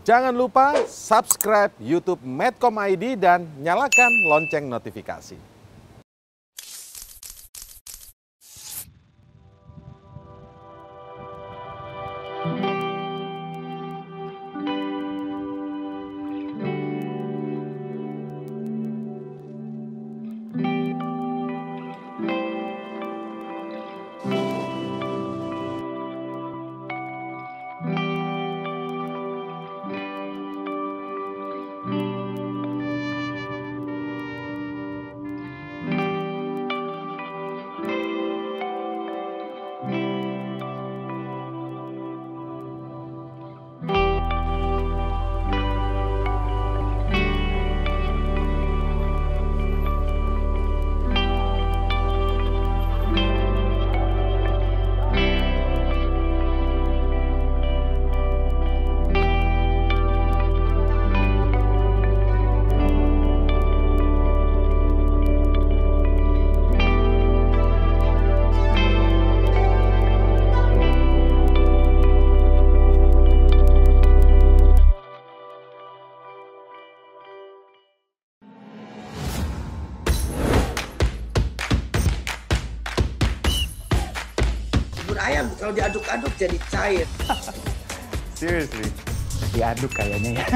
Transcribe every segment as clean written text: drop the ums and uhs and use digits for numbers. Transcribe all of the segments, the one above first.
Jangan lupa subscribe YouTube Medcom ID dan nyalakan lonceng notifikasi. Bubur ayam kalau diaduk-aduk jadi cair. Seriously? Diaduk kayaknya ya.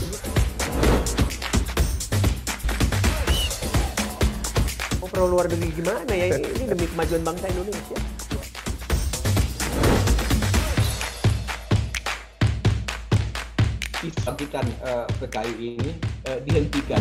Mau perlu luar negeri gimana ya? Ini demi kemajuan bangsa Indonesia. Kebangkitan PKI ini dihentikan.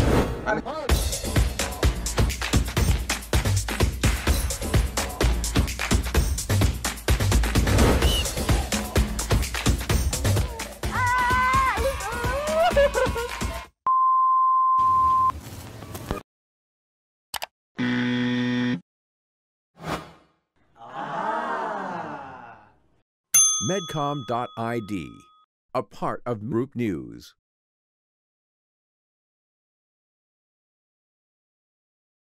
Medcom.id, a part of Group News.